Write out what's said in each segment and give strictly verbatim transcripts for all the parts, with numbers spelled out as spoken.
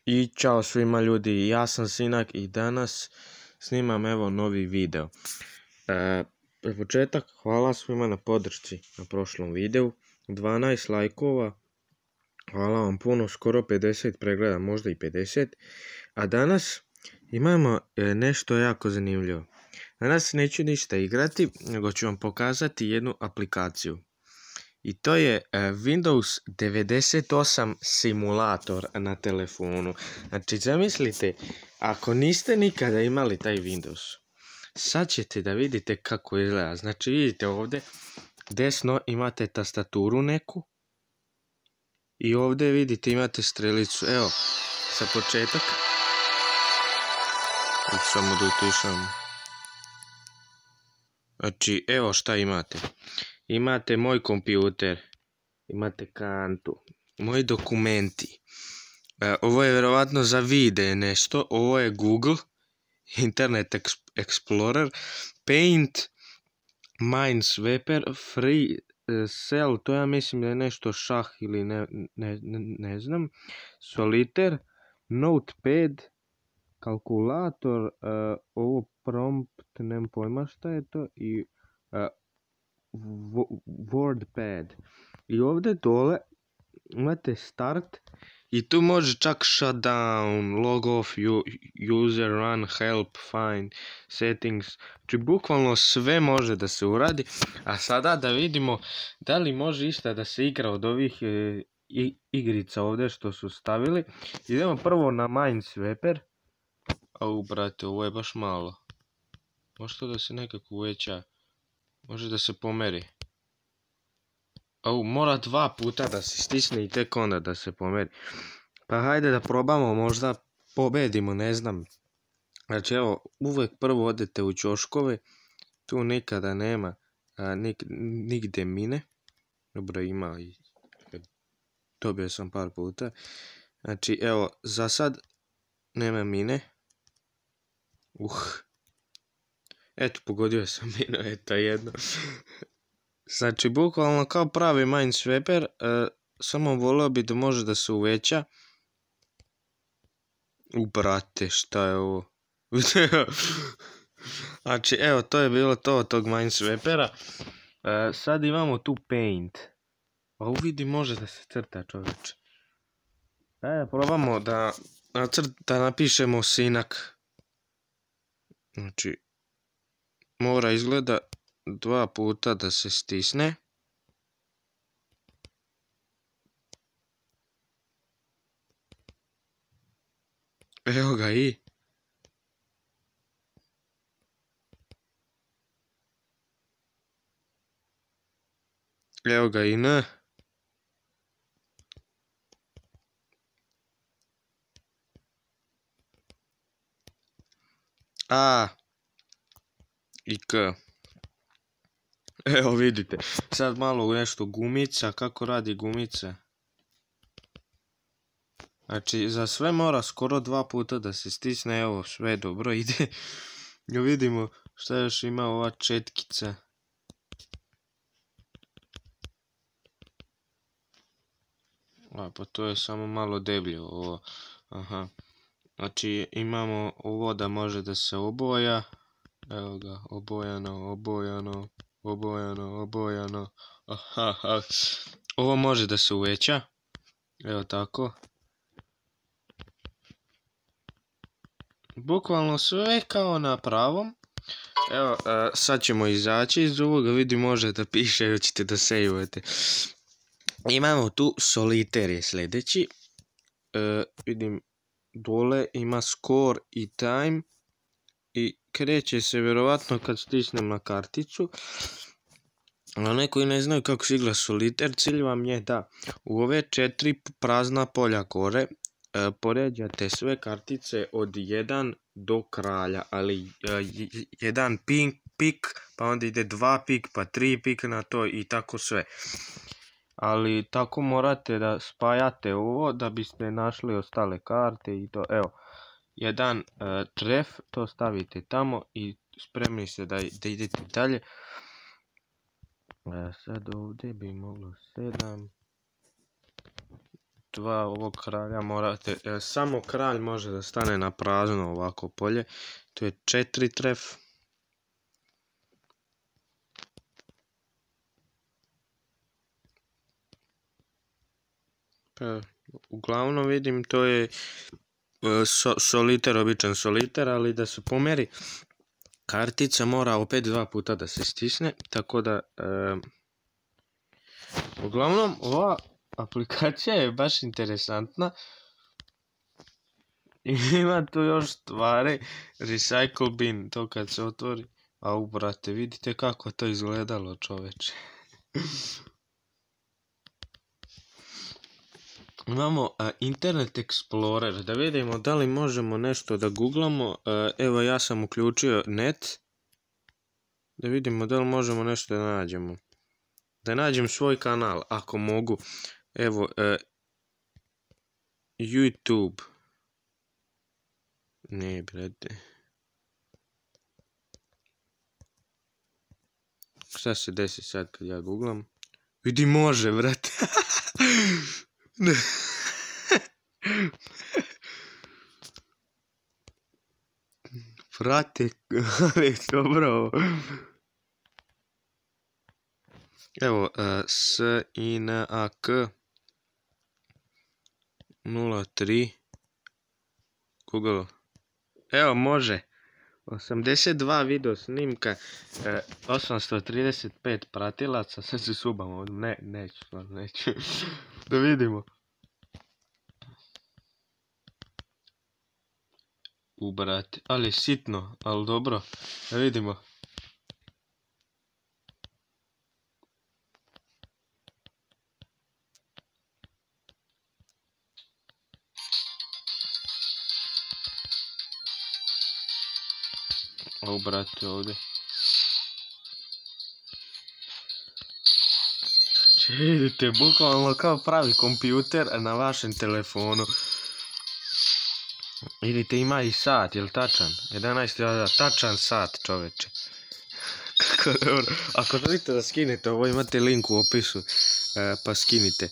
I čao svima ljudi, ja sam Sinak i danas snimam evo novi video. E, Pre početak hvala svima na podršci na prošlom videu, dvanaest lajkova, hvala vam puno, skoro pedeset pregleda, možda i pedeset. A danas imamo e, nešto jako zanimljivo. Danas neću ništa igrati, nego ću vam pokazati jednu aplikaciju. I to je Windows devedeset osam simulator na telefonu. Znači, zamislite, ako niste nikada imali taj Windows, sad ćete da vidite kako izgleda. Znači, vidite ovdje, desno imate tastaturu neku i ovdje vidite imate strelicu. Evo, sa početak. Samo da utišam. Znači, evo šta imate. Imate moj kompjuter, imate kantu, moji dokumenti. E, ovo je vjerovatno za vide nešto, ovo je Google, Internet Explorer, Paint, Minesweeper, Free Cell, to ja mislim da je nešto šah ili ne, ne, ne, ne znam, Solitaire, Notepad, kalkulator, uh, ovo prompt, nemam pojma šta je to, i uh, WordPad. I ovdje dole imate start i tu može čak shutdown, log off, user, run, help, find, settings. Znači bukvalno sve može da se uradi. A sada da vidimo da li može išta da se igra od ovih e, igrica ovdje što su stavili. Idemo prvo na Minesweeper. Au brate, ovo je baš malo. Može to da se nekako uveća. Može da se pomeri. Au, mora dva puta da se stisne i tek onda da se pomeri. Pa hajde da probamo, možda pobedimo, ne znam. Znači evo, uvijek prvo odete u ćoškove. Tu nikada nema a, nik, nigde mine. Dobro, ima i dobio sam par puta. Znači evo, za sad nema mine. Uh. Eto, pogodio sam minu, eto jedno. Znači, bukvalno kao pravi Minesweeper, e, samo volio bi da može da se uveća. U brate, šta je ovo? Znači, evo, to je bilo to od tog Minesweepera. E, sad imamo tu Paint. A uvidi može da se crta, čovječe. Ajde, probamo da, da napišemo Sinak. Znači, mora izgleda dva puta da se stisne. Evo ga i. Evo ga i N. A. I K. Evo vidite, sad malo nešto gumica, kako radi gumica. Znači za sve mora skoro dva puta da se stisne, evo sve dobro ide. I vidimo šta još ima ova četkica. A pa to je samo malo deblje ovo, aha. Znači imamo ovo da može da se oboja. Evo ga, obojano, obojano. Obojano, obojano, aha, aha. Ovo može da se uveća, evo tako. Bukvalno sve kao na pravom. Evo, uh, sad ćemo izaći iz ovoga, vidi može da piše, hoćete da sejujete. Imamo tu Solitaire je sljedeći. Uh, vidim, dole ima score i time. I kreće se vjerovatno kad stisnem na karticu. A oni koji ne znaju kako se igra Solitaire, cilj vam je da u ove četiri prazna polja gore e, poređate sve kartice od jedan do kralja, ali e, jedan pik, pik, pa onda ide dva pik, pa tri pik na to i tako sve. Ali tako morate da spajate ovo da biste našli ostale karte i to, evo. Jedan uh, tref, to stavite tamo i spremni ste da, da idete dalje. Uh, sad ovdje bi moglo sedam. dva ovog kralja morate, e, samo kralj može da stane na prazno ovako polje. To je četiri tref. Pa, uglavnom vidim to je e, so, soliter, običan soliter, ali da se pomeri kartica mora opet dva puta da se stisne, tako da e, uglavnom ova aplikacija je baš interesantna. Ima tu još stvari, recycle bin, to kad se otvori, a ubrate, vidite kako to izgledalo, čoveče. Imamo uh, Internet Explorer, da vidimo da li možemo nešto da googlamo. Uh, evo ja sam uključio net, da vidimo da li možemo nešto da nađemo. Da nađem svoj kanal, ako mogu. Evo, uh, YouTube. Ne, brate. Šta se desi sad kad ja googlam? Vidi, može, brate. Frate, ali dobro. Evo, uh, S I N A K nula tri Google. Evo, može. osamdeset dva video snimka, eh, osamsto trideset pet pratilaca, sad se subamo, ne, neću, neću, da vidimo. U, brate, ali sitno, ali dobro, da vidimo. O, brate, ovdje. Če vidite, bukvalno kao pravi kompjuter na vašem telefonu. Vidite, ima i sat, jel tačan? jedanaest hiljada, tačan sat, čoveče. Kako dobro. Ako želite da skinete ovo, imate link u opisu, e, pa skinite.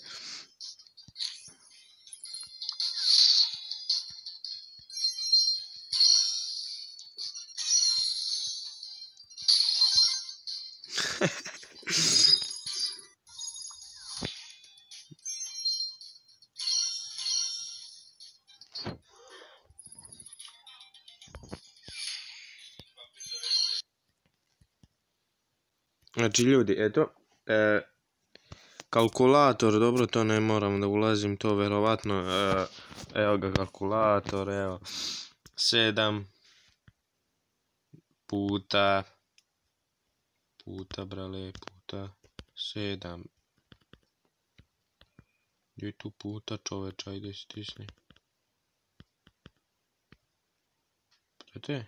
Znači ljudi, eto, e, kalkulator, dobro, to ne moram da ulazim, to verovatno, e, evo ga kalkulator, evo, sedam puta, puta, brale, puta, sedam, gdje je tu puta, čoveč, ajde stisni. Prate?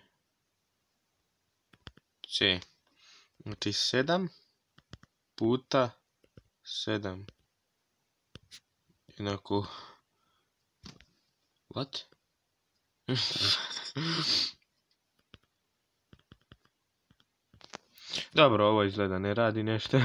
C. Znači sedam puta sedam. Jednako... What? Dobro, ovo izgleda ne radi nešto.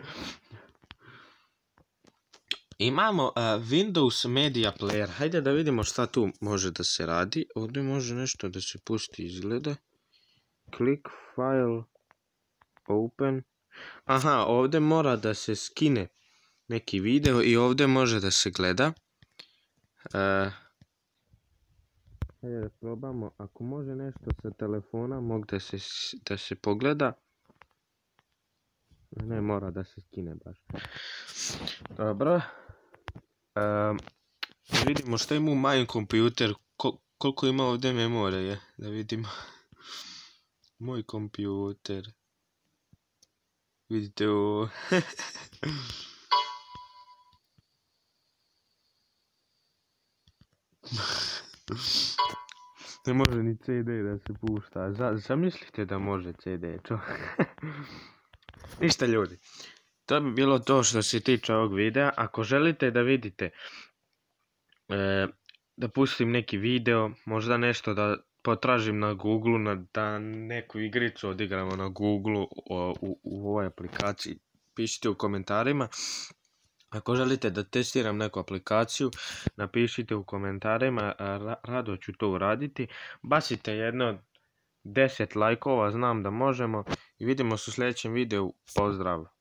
Imamo uh, Windows Media Player. Hajde da vidimo šta tu može da se radi. Ovdje može nešto da se pusti, izgleda. Click file... Open. Aha, ovdje mora da se skine neki video i ovdje može da se gleda. Uh, Hajde da probamo. Ako može nešto sa telefona, mogu da se, da se pogleda. Ne mora da se skine baš. Dobro. Uh, vidimo što ima u moj kompjuter. Kol koliko ima ovdje memorije. Da vidimo. Moj kompjuter. Vidite ovo. Ne može ni C D da se pušta. Zamislite da može C D, čo? Ništa ljudi. To bi bilo to što se tiče ovog videa. Ako želite da vidite e, da pustim neki video, možda nešto da potražim na Google, na, da neku igricu odigramo na Google u, u, u ovoj aplikaciji, pišite u komentarima. Ako želite da testiram neku aplikaciju, napišite u komentarima, rado ću to uraditi. Bacite jedno deset lajkova, znam da možemo i vidimo se u sljedećem videu. Pozdrav!